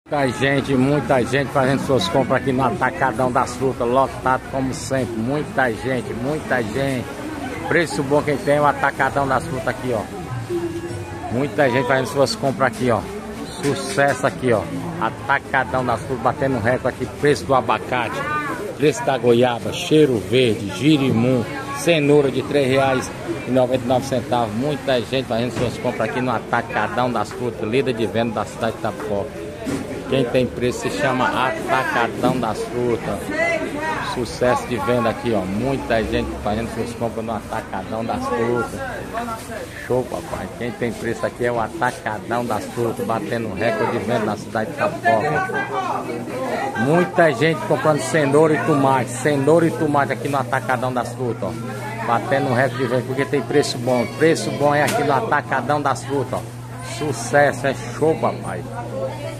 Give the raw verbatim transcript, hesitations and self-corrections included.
Muita gente, muita gente fazendo suas compras aqui no Atacadão das Frutas, lotado como sempre, muita gente, muita gente. Preço bom quem tem o Atacadão das Frutas aqui, ó. Muita gente fazendo suas compras aqui, ó. Sucesso aqui, ó. Atacadão das Frutas, batendo recorde aqui, preço do abacate, preço da goiaba, cheiro verde, girimum, cenoura de três reais e noventa e nove centavos. Muita gente fazendo suas compras aqui no Atacadão das Frutas, líder de venda da cidade de Itapoca. Quem tem preço se chama Atacadão das Frutas. Sucesso de venda aqui, ó. Muita gente fazendo suas compras no Atacadão das Frutas. Show, papai. Quem tem preço aqui é o Atacadão das Frutas, batendo recorde de venda na cidade de Itapoca. Muita gente comprando cenoura e tomate. Cenoura e tomate aqui no Atacadão das Frutas, ó. Batendo recorde de venda porque tem preço bom. Preço bom é aqui no Atacadão das Frutas, ó. Sucesso, é show, papai.